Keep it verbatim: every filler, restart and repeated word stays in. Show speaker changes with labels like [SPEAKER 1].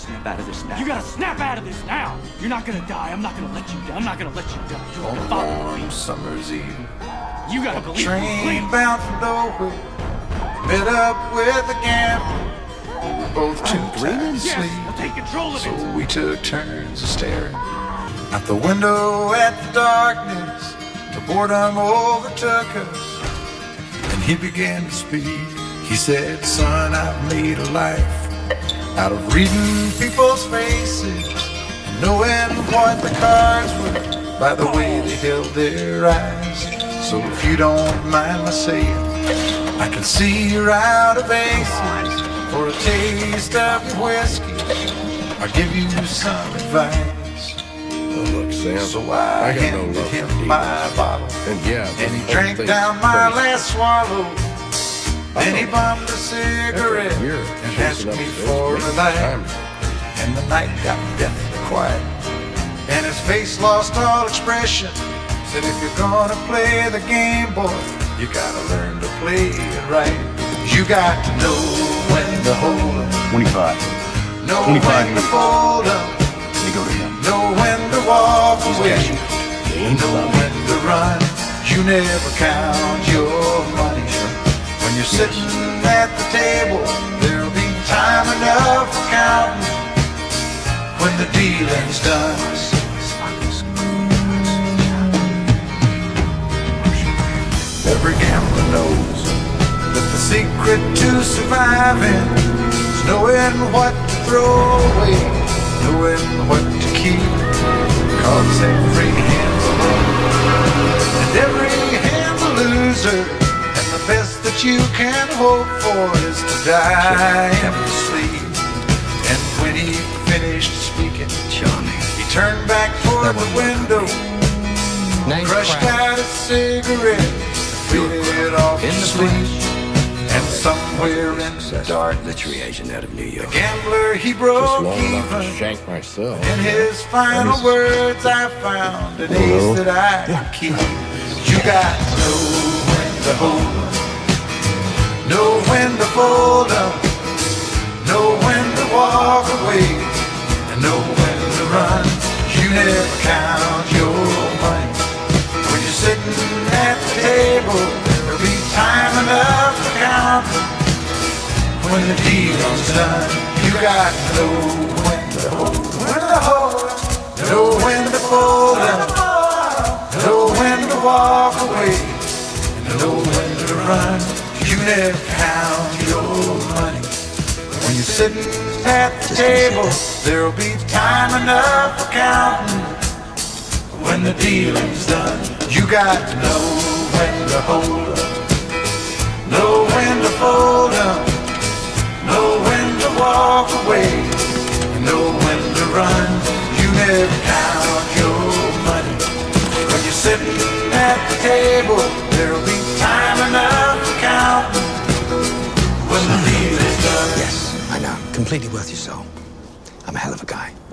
[SPEAKER 1] snap out of this now.
[SPEAKER 2] You gotta snap out of this now! You're not gonna die. I'm not gonna let you die. I'm not gonna let you die. You're
[SPEAKER 3] On
[SPEAKER 2] gonna
[SPEAKER 3] a
[SPEAKER 2] follow me.
[SPEAKER 3] warm summer's eve,
[SPEAKER 2] You gotta believe me.
[SPEAKER 3] train bound from nowhere, met up with a gambler. We were both too tired to
[SPEAKER 2] Yes,
[SPEAKER 3] sleep,
[SPEAKER 2] I'll take control of it.
[SPEAKER 3] so we took turns of staring out the window at the darkness. The boredom overtook us, and he began to speak. He said, son, I've made a life out of reading people's faces and knowing what the cards were by the way they held their eyes. So if you don't mind my saying, I can see you're out of aces. For a taste of your whiskey, I'll give you some advice.
[SPEAKER 4] Oh, look, Sam,
[SPEAKER 3] So I,
[SPEAKER 4] I got no
[SPEAKER 3] handed
[SPEAKER 4] love for
[SPEAKER 3] him
[SPEAKER 4] demons.
[SPEAKER 3] my bottle,
[SPEAKER 4] And yeah,
[SPEAKER 3] and he
[SPEAKER 4] this
[SPEAKER 3] drank
[SPEAKER 4] whole
[SPEAKER 3] down
[SPEAKER 4] thing's
[SPEAKER 3] my
[SPEAKER 4] crazy.
[SPEAKER 3] last swallow. Then he
[SPEAKER 4] know.
[SPEAKER 3] bummed a cigarette
[SPEAKER 4] After a year,
[SPEAKER 3] and
[SPEAKER 4] chasing
[SPEAKER 3] asked
[SPEAKER 4] up
[SPEAKER 3] me
[SPEAKER 4] this
[SPEAKER 3] for a
[SPEAKER 4] big
[SPEAKER 3] light.
[SPEAKER 4] time.
[SPEAKER 3] And the night got deathly quiet, and his face lost all expression. Said, if you're gonna play the game, boy, you gotta learn to play it right. You got to know when to hold up,
[SPEAKER 1] twenty-five.
[SPEAKER 3] know
[SPEAKER 1] twenty-five
[SPEAKER 3] when to
[SPEAKER 1] years.
[SPEAKER 3] fold up,
[SPEAKER 1] They go to him.
[SPEAKER 3] know when to walk away,
[SPEAKER 1] They ain't
[SPEAKER 3] know
[SPEAKER 1] allowed.
[SPEAKER 3] when to run. You never count your money. When you're sitting at the table, there'll be time enough for counting when the dealing's done. Every gambler knows that the secret to surviving is knowing what to throw away, knowing what to keep. Cause every hand's a winner and every hand's a loser, and the best that you can hope for is to die in your sleep. And when he finished speaking,
[SPEAKER 1] Johnny.
[SPEAKER 3] he turned back toward the window,
[SPEAKER 5] Nice
[SPEAKER 3] crushed
[SPEAKER 5] crack.
[SPEAKER 3] out a cigarette, faded off to
[SPEAKER 1] In the
[SPEAKER 3] sleep. And somewhere in the dark,
[SPEAKER 1] Military agent out of New York.
[SPEAKER 3] the gambler, he
[SPEAKER 4] Just
[SPEAKER 3] broke
[SPEAKER 4] long enough to
[SPEAKER 3] even.
[SPEAKER 4] shank myself.
[SPEAKER 3] In his final words, I found an ace that I could keep. You got to know when to hold up, know when to fold up, know when to walk away, and know when to run. You never count your money. When you're sitting at the table, there'll be time enough for counting when the deal's done. You got to know when to hold, when to hold, know when to fold up, know when to walk away, and know when to run. You never count your money. When you're sitting at the table, there'll be time enough for counting when the dealing's done. You got to know when to hold up, know when to fold up, know when to walk away, and know when to run. You never count your money. When you're sitting at the table, there'll be time enough for counting when the deal is done.
[SPEAKER 1] Yes, I know. Completely worth your soul. I'm a hell of a guy.